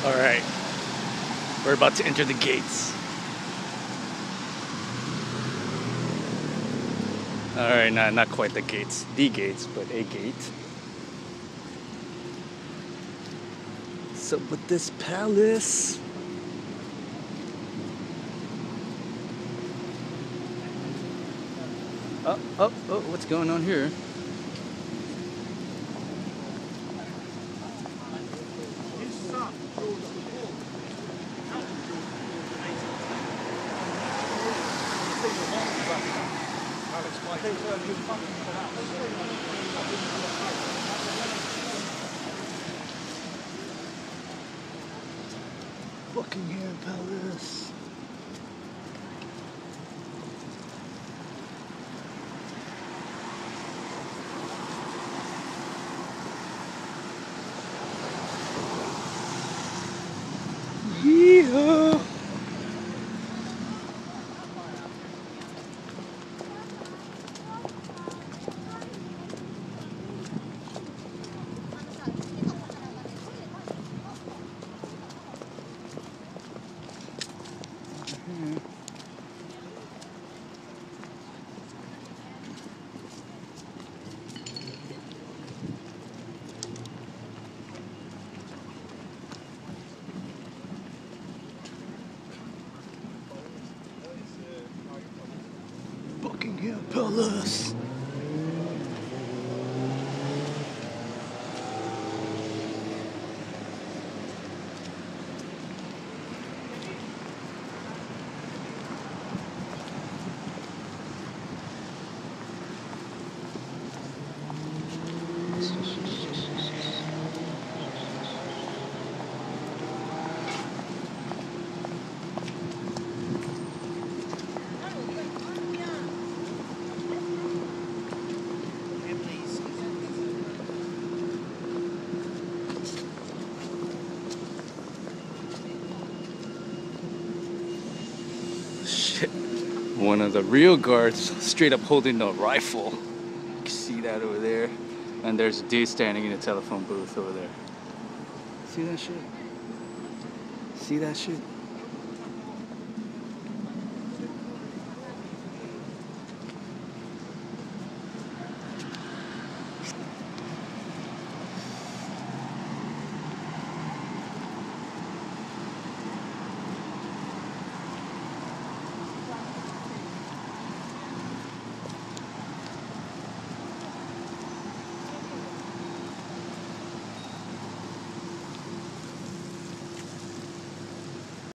All right, we're about to enter the gates. All right, not quite the gates, but a gate. So with this palace, oh, what's going on here? Buckingham Palace. Yeehaw! Buckingham Palace. Shit. One of the real guards straight up holding a rifle. You can see that over there. And there's a dude standing in a telephone booth over there. See that shit? See that shit?